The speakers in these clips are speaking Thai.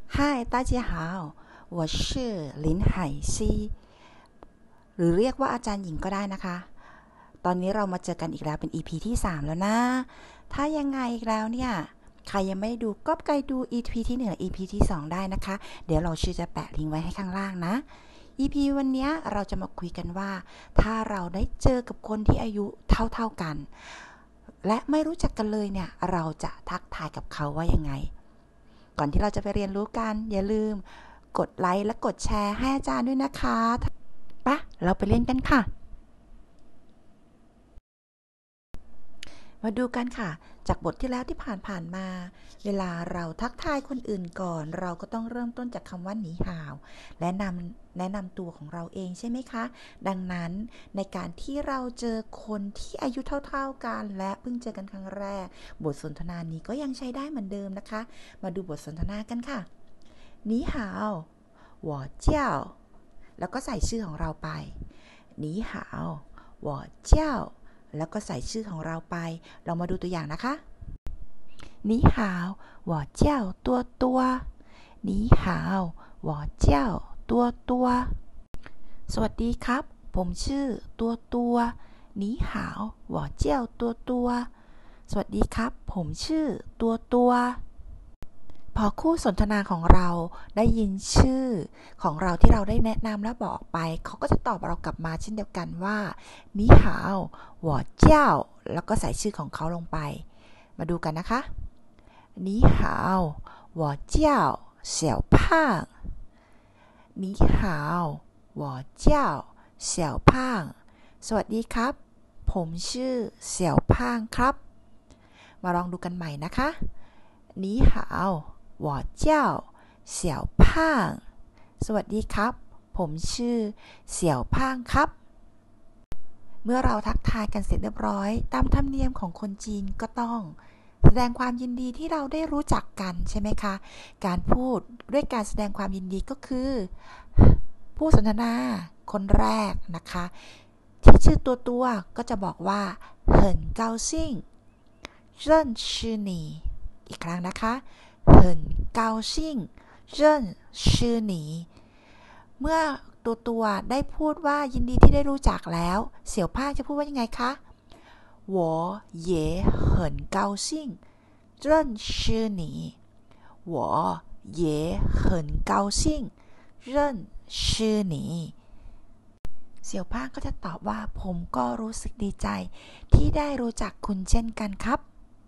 嗨，大家好，我是林海ซีหรือเรียกว่าอาจารย์หญิงก็ได้นะคะ ตอนนี้เรามาเจอกันอีกแล้วเป็น EP ที่3แล้วนะ ถ้ายังไงอีกแล้วเนี่ย ใครยังไม่ได้ดูก็ไปดู EP ที่1และ EP ที่2ได้นะคะ เดี๋ยวเราชื่อจะแปะลิงก์ไว้ให้ข้างล่างนะ EP วันนี้เราจะมาคุยกันว่า ถ้าเราได้เจอกับคนที่อายุเท่าๆกัน และไม่รู้จักกันเลยเนี่ย เราจะทักทายกับเขาว่ายังไง ก่อนที่เราจะไปเรียนรู้กันอย่าลืมกดไลค์และกดแชร์ให้อาจารย์ด้วยนะคะปะเราไปเล่นกันค่ะมาดูกันค่ะจากบทที่แล้วที่ผ่านมาเวลาเราทักทายคนอื่นก่อนเราก็ต้องเริ่มต้นจากคำว่าหนีห่าวและแนะนำตัวของเราเองใช่ไหมคะดังนั้นในการที่เราเจอคนที่อายุเท่าๆกันและเพิ่งเจอกันครั้งแรกบทสนทนานี้ก็ยังใช้ได้เหมือนเดิมนะคะมาดูบทสนทนากันค่ะหนีห่าว我叫แล้วก็ใส่ชื่อของเราไปหนีห่าว我叫แล้วก็ใส่ชื่อของเราไปเรามาดูตัวอย่างนะคะ你好我叫多多你好我叫多多สวัสดีครับผมชื่อตัว你好我叫多多สวัสดีครับผมชื่อตัวพอคู่สนทนาของเราได้ยินชื่อของเราที่เราได้แนะนำและบอกไปเขาก็จะตอบเรากลับมาเช่นเดียวกันว่า你好我叫แล้วก็ใส่ชื่อของเขาลงไปมาดูกันนะคะ你好我叫小胖你好我叫小胖สวัสดีครับผมชื่อเสี่ยวพ่างครับมาลองดูกันใหม่นะคะ你好我叫เสี่ยวพ่างสวัสดีครับผมชื่อเสี่ยวพ่างครับเมื่อเราทักทายกันเสร็จเรียบร้อยตามธรรมเนียมของคนจีนก็ต้องแสดงความยินดีที่เราได้รู้จักกันใช่ไหมคะการพูดด้วยการแสดงความยินดีก็คือผู้สนทนาคนแรกนะคะที่ชื่อตัวก็จะบอกว่า很高兴认识你อีกครั้งนะคะ很高兴认识你เมื่อตัวได้พูดว่ายินดีที่ได้รู้จักแล้วเสี่ยวพ่างจะพูดว่ายังไงคะ我也很高兴认识你我也很高兴认识你เสี่ยวพ่างก็จะตอบว่าผมก็รู้สึกดีใจที่ได้รู้จักคุณเช่นกันครับ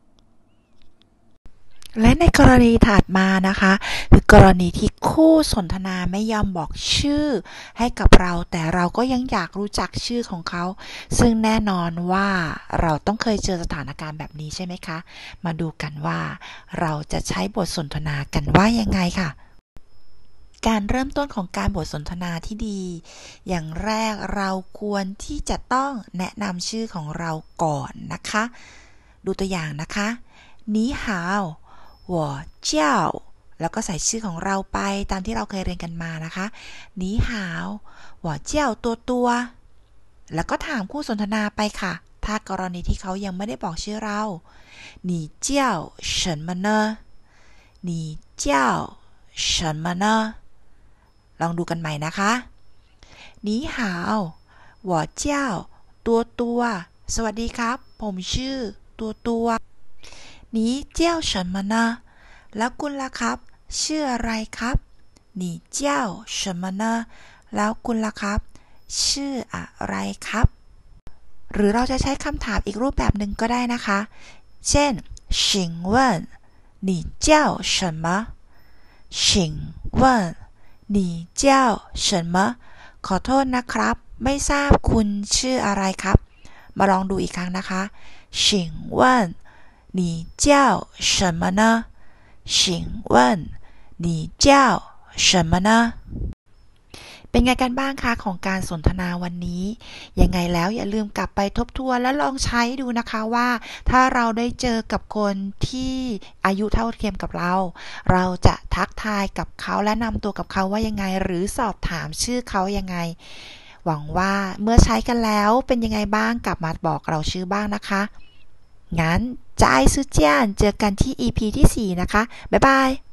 และในกรณีถัดมานะคะคือกรณีที่คู่สนทนาไม่ยอมบอกชื่อให้กับเราแต่เราก็ยังอยากรู้จักชื่อของเขาซึ่งแน่นอนว่าเราต้องเคยเจอสถานการณ์แบบนี้ใช่ไหมคะมาดูกันว่าเราจะใช้บทสนทนากันว่ายังไงค่ะการเริ่มต้นของการบทสนทนาที่ดีอย่างแรกเราควรที่จะต้องแนะนำชื่อของเราก่อนนะคะดูตัวอย่างนะคะ你好我叫แล้วก็ใส่ชื่อของเราไปตามที่เราเคยเรียนกันมานะคะ你好我叫ตัวแล้วก็ถามคู่สนทนาไปค่ะถ้ากรณีที่เขายังไม่ได้บอกชื่อเรา你叫什么呢你叫什么呢ลองดูกันใหม่นะคะ你好我叫ตัวสวัสดีครับผมชื่อตัว你叫什么呢แล้วคุณล่ะครับชื่ออะไรครับ你叫什么呢แล้วคุณล่ะครับชื่ออะไรครับหรือเราจะใช้คำถามอีกรูปแบบหนึ่งก็ได้นะคะเช่น请问你叫什么请问你叫什么ขอโทษนะครับไม่ทราบคุณชื่ออะไรครับมาลองดูอีกครั้งนะคะ请问你叫什么呢请问你叫什么呢เป็นไงกันบ้างคะของการสนทนาวันนี้ยังไงแล้วอย่าลืมกลับไปทบทวนและลองใช้ดูนะคะว่าถ้าเราได้เจอกับคนที่อายุเท่าเทียมกับเราจะทักทายกับเขาและนำตัวกับเขาว่ายังไงหรือสอบถามชื่อเขายังไงหวังว่าเมื่อใช้กันแล้วเป็นยังไงบ้างกลับมาบอกเราชื่อบ้างนะคะงั้นจ่ายซื้อเจียนเจอกันที่ EP ที่4นะคะบ๊ายบาย